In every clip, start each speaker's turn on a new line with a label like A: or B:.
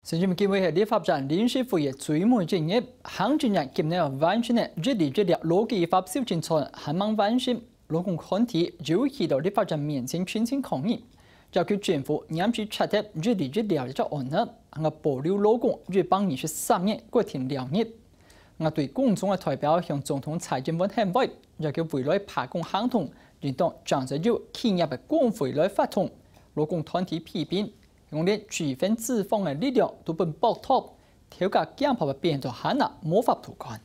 A: 新政機會係立法站臨時會議最末一日，行政院今年完成嘅熱力邏輯法修正草案，還未完成，勞工團體就去到立法站面前群情抗議，要求政府嚴正查貼熱力嘅案呢，我保留勞工越邦23年過停2日，我對公眾嘅代表向總統蔡英文喊話，要求未來罷工行動，連同將在有企業嘅工會來發動，勞工團體批評。用啲處分資方嘅力量都本爆托，調價減破嘅變作限額無法渡關。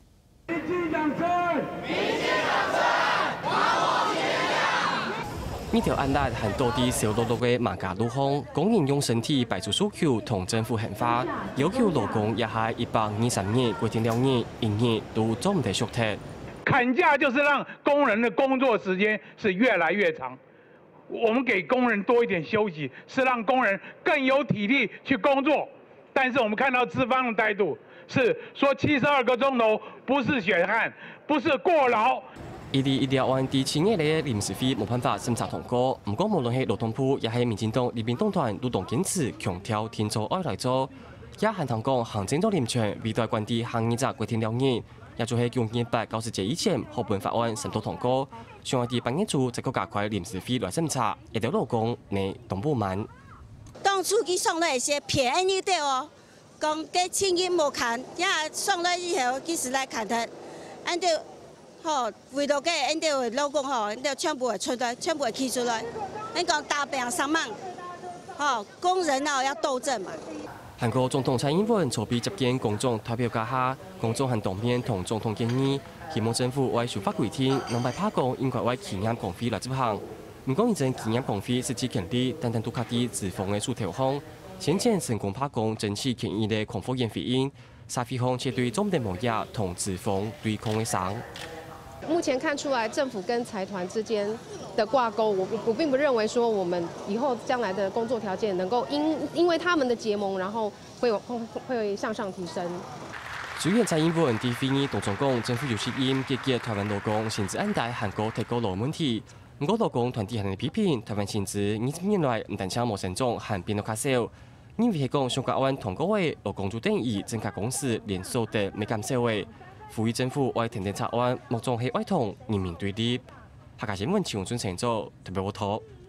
B: 呢條案例係多啲小勞動嘅萬家勞方，公然用身體擺出訴求同政府憲法，要求勞工也係123日過停2日，1日都做唔得縮貼。
C: 砍價就是讓工人的工作時間是越來越長。我們給工人多一點休息，是讓工人更有體力去工作。但是我們看到資方的態度是說72個鐘頭不是血汗，不是過勞。
B: 醫療案第7日嘅臨時會冇辦法審查通過，唔過無論係勞動部，也係民進黨立憲黨團都同堅持強調天做愛來做。也限堂講行政到臨場，未來關啲行20過停2日。也就係用190節以前合本法案審討通過，上海第8月初這個加快臨時會來審查，一條勞工你動不慢。
D: 當初佢送來一些便宜的哦，講給輕易冇砍，也送來以後幾時來砍他，按照吼為到嘅按照勞工吼，按照全部會出來，全部會起出來，你講大病上網，吼工人啊要鬥爭嘛。
B: 韓國總統蔡英文籌備接見公眾投票假下，公眾還當面同總統建議，希望政府為修法規定，能為罷工應該為企業工會來執行。唔講現陣企業工會實際權利，單單都靠啲資方嘅出頭方，先前成功罷工爭取權益嘅抗議員回應，社會方卻對總的模樣同資方對抗嘅上。
E: 目前看出來，政府跟財團之間的掛鈎，我並不認為說我們以後將來的工作條件能夠因為他們的結盟，然後會向上提升。
B: 主任蔡英文喺會議當中講，政府有責任解決台灣勞工薪資安排韓國提高勞問題。唔過勞工團體係批評台灣薪資20年來唔但止冇成長，還變得較少。因為係講上個案通過嘅勞工就等於增加工時，連所得未減少嘅。呼籲政府為停電查案，目中係哀痛人民對立。客家新聞陳永春製作，特別報道。